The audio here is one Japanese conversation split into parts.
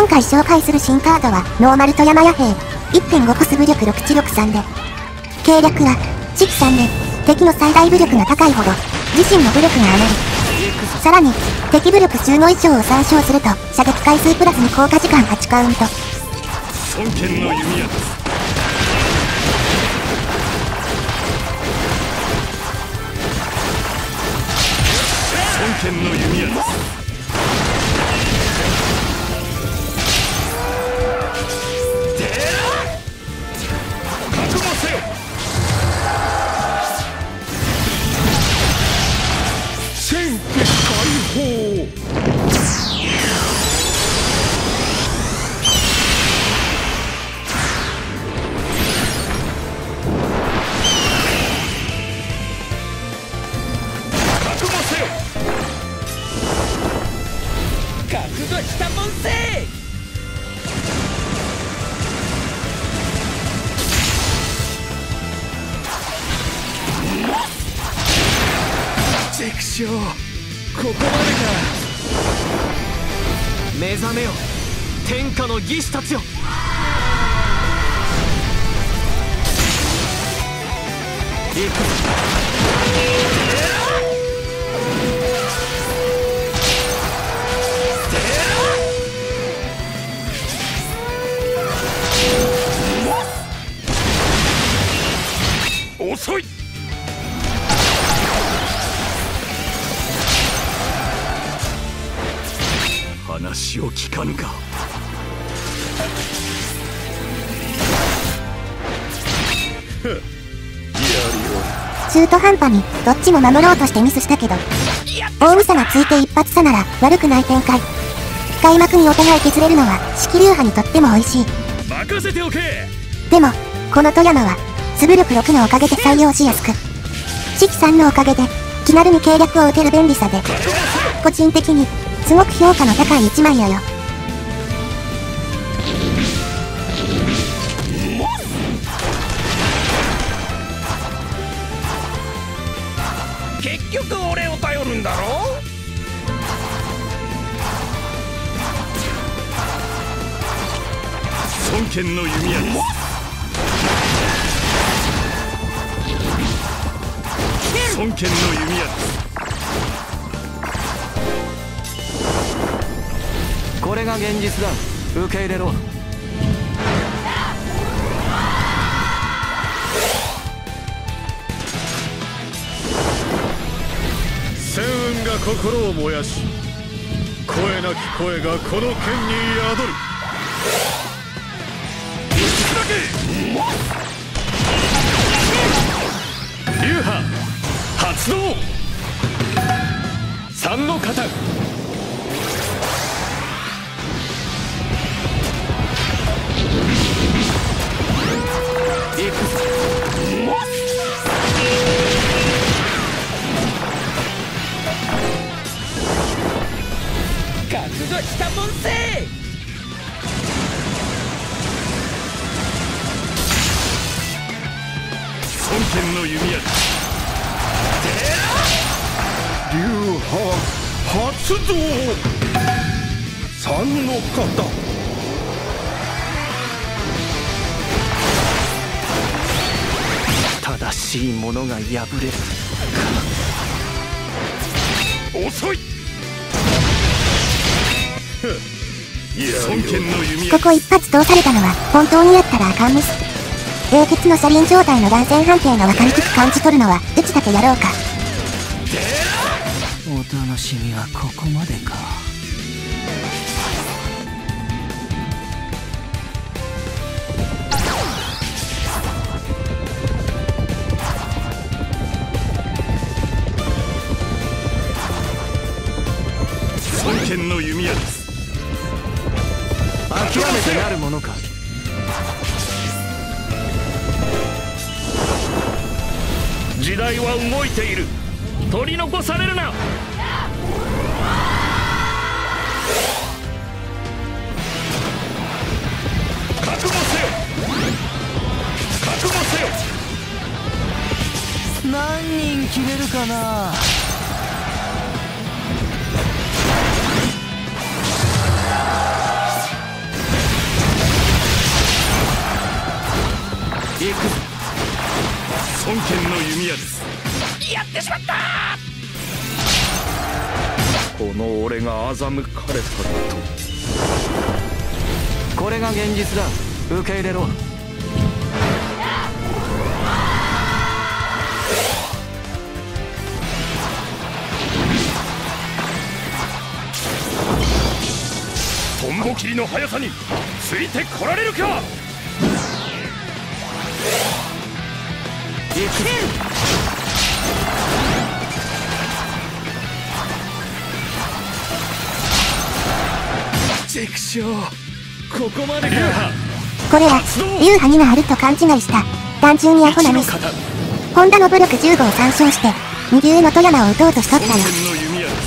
今回紹介する新カードはノーマル富山野兵 1.5 コス武力6知力3で、計略は地区3で敵の最大武力が高いほど自身の武力が上がる。さらに敵武力15以上を参照すると射撃回数プラスに効果時間8カウント。 孫権の弓矢です。孫権の弓矢です。覚悟せよ。戦火解放。覚悟したもんせ。畜生、ここまでか。目覚めよ天下の義士たちよ。行くぞ。遅い。話を聞かぬか。 中途半端にどっちも守ろうとしてミスしたけど、大嘘がついて一発差なら悪くない展開。開幕にお互い削れるのは式流派にとっても美味しい。 任せておけ。 でもこの富山は素武力6のおかげで採用しやすく、式3のおかげで気軽に計略を打てる便利さで、個人的にすごく評価の高い1枚やよ。 結局俺を頼るんだろ。孫権の弓矢です。孫権の弓矢です。 これが現実だ。受け入れろ。 戦雲が心を燃やし、声なき声がこの剣に宿る。流派発動。三の型。行くぞ。覚悟したもんせ。孫権の弓矢。 流派発動。三の型。 正しいものが破れる。 遅い。孫権の弓矢。 ここ一発通されたのは本当にやったらあかんミス。冷血の車輪状態の断線判定が分かりつつ感じ取るのはうちだけやろうか。 お楽しみはここまでか。 孫権の弓矢です。 諦めてなるものか。 時代は動いている。取り残されるな。覚悟せよ。覚悟せよ。 何人切れるかな。 行くぞ。 孫権の弓矢です。この俺が欺かれたらと。 これが現実だ。受け入れろ。 トンボ切りの速さについてこられるか。 行くぞ。 畜生、ここまでか。 これは、流派にがあると勘違いした。単純にアホなミス。ホンダの武力15を参照して、右上の富山を撃とうとしとったの。 孫権の弓矢です。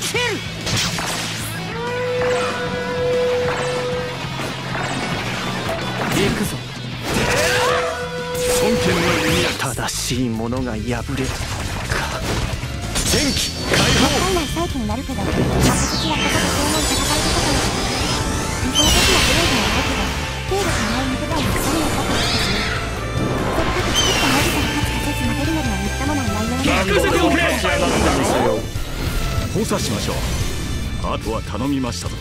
行くぞ。 孫権の弓矢。 正しいものが破れるか。 戦機解もったいない再起になるけど、私たちはここで正面戦いることにした。理想的なプレーではないけど、兵力のない肉体に疲れをかけてきたし、せっかく作ったマジから勝つかせず負けるのにはみっともない内容なの。 任せておけ。 立ち上がったんですよ。 補佐しましょう。あとは頼みましたぞ。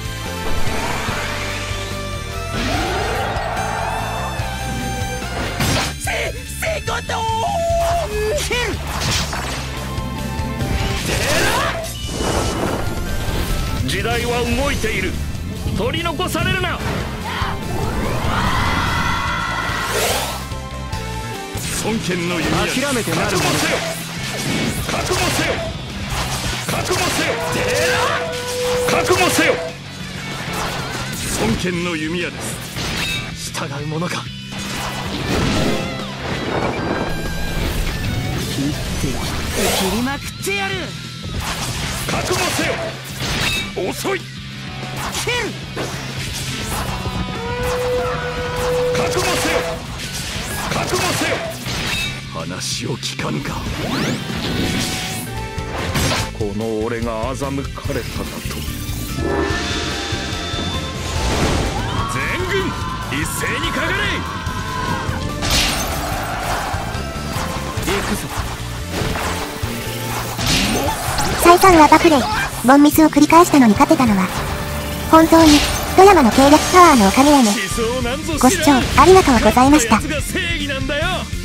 時代は動いている。取り残されるな。孫権の弓矢。 諦めてなるもの。 覚悟せよ。覚悟せよ。覚悟せよ。孫権の弓矢です。従うものか。 切りまくってやる。 覚悟せよ。遅い。覚悟せよ。覚悟せよ。話を聞かぬか。この俺が欺かれたかと。全軍一斉にかかれ。 行くぞ。 再三はバプレイ、ボンミスを繰り返したのに勝てたのは、本当に、富山の計略パワーのおかげやね。ご視聴ありがとうございました。 やつが正義なんだよ。